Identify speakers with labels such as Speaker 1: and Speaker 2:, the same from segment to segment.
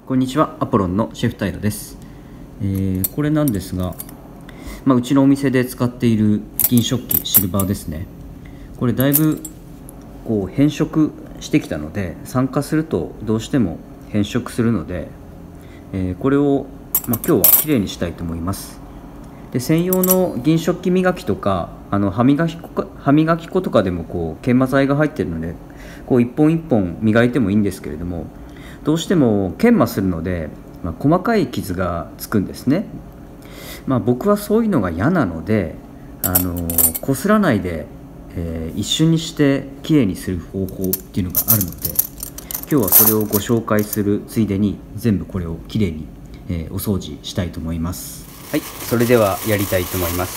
Speaker 1: こんにちは、アポロンのシェフタイラです。これなんですが、うちのお店で使っている銀食器シルバーですね。これだいぶ変色してきたので、酸化するとどうしても変色するので、これを、今日はきれいにしたいと思います。で、専用の銀食器磨きとか歯磨き粉とかでも研磨剤が入っているので、一本一本磨いてもいいんですけれども、どうしても研磨するので、細かい傷がつくんですね。僕はそういうのが嫌なので、こすらないで、一瞬にしてきれいにする方法っていうのがあるので、今日はそれをご紹介するついでに全部これをきれいに、お掃除したいと思います。
Speaker 2: はい、それではやりたいと思います。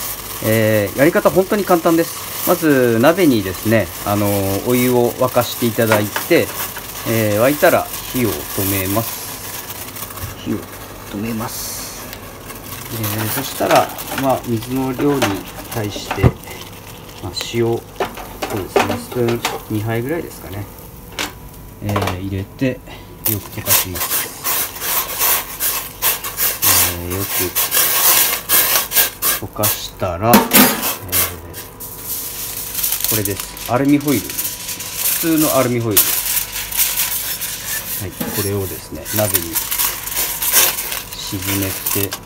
Speaker 2: やり方本当に簡単です。まず鍋にですね、お湯を沸かしていただいて、沸いたら火を止めます。そしたら、水の量に対して、塩、そうですね、スプーン2杯ぐらいですかね、入れてよく溶かします。よく溶かしたら、これです。アルミホイル、普通のアルミホイル、はい、これをですね、鍋に沈めて、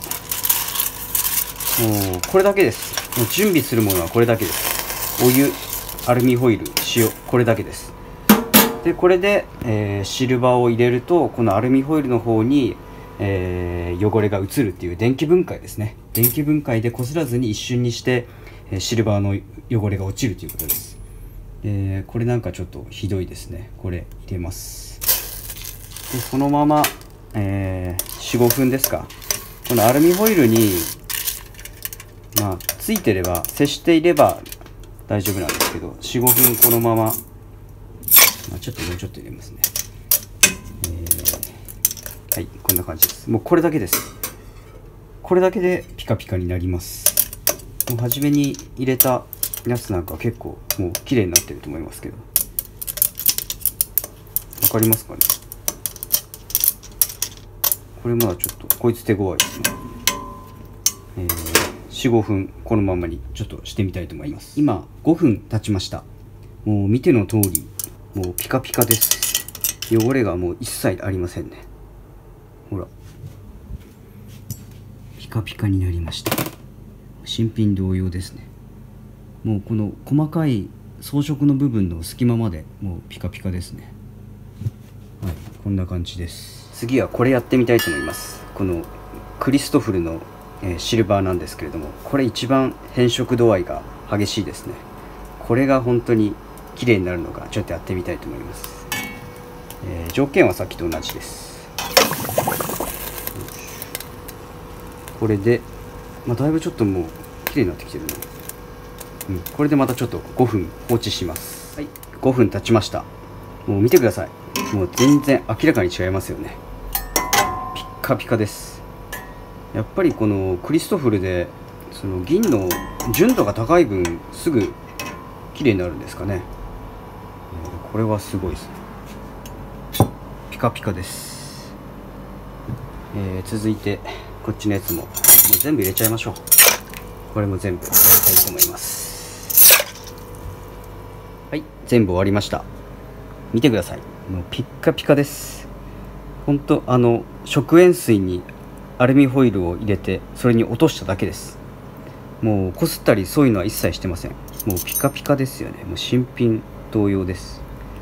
Speaker 2: もうこれだけです。もう準備するものはこれだけです。お湯、アルミホイル、塩、これだけです。でこれで、シルバーを入れると、このアルミホイルの方に、汚れが移るっていう電気分解ですね。電気分解でこすらずに一瞬にして、シルバーの汚れが落ちるということです。これなんかちょっとひどいですね。これ入れます。でそのまま、4、5分ですか。このアルミホイルについてれば、接していれば大丈夫なんですけど、4、5分このまま、もうちょっと入れますね。はい、こんな感じです。もうこれだけです。これだけでピカピカになります。もう初めに入れたやつなんか結構もう綺麗になってると思いますけど、わかりますかね。これまだちょっとこいつ手強いですね。4、5分このままにちょっとしてみたいと思います。今5分経ちました。もう見ての通り、もうピカピカです。汚れがもう一切ありませんね。ほら、ピカピカになりました。新品同様ですね。もうこの細かい装飾の部分の隙間までもうピカピカですね。はい、こんな感じです。次はこれやってみたいと思います。このクリストフルのシルバーなんですけれども、これ一番変色度合いが激しいですね。これが本当に綺麗になるのか、ちょっとやってみたいと思います。条件はさっきと同じです。これで、だいぶちょっともう綺麗になってきてるね。これでまたちょっと5分放置します。はい、5分経ちました。もう見てください。もう全然明らかに違いますよね。ピッカピカです。やっぱりこのクリストフルでその銀の純度が高い分、すぐ綺麗になるんですかね。これはすごいですね。ピカピカです。続いてこっちのやつも全部入れちゃいましょう。これも全部やりたいと思います。はい、全部終わりました。見てください。もうピッカピカです。本当食塩水にアルミホイルを入れて、それに落としただけです。もうこすったりそういうのは一切してません。もうピカピカですよね。もう新品同様です。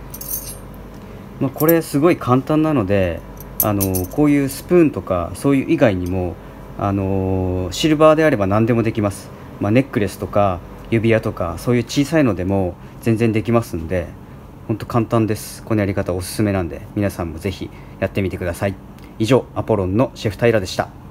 Speaker 2: これすごい簡単なので、こういうスプーンとかそういう以外にも、シルバーであれば何でもできます。ネックレスとか指輪とか、そういう小さいのでも全然できますんで、本当簡単です。このやり方おすすめなんで、皆さんもぜひやってみてください。以上、アポロンのシェフタイラでした。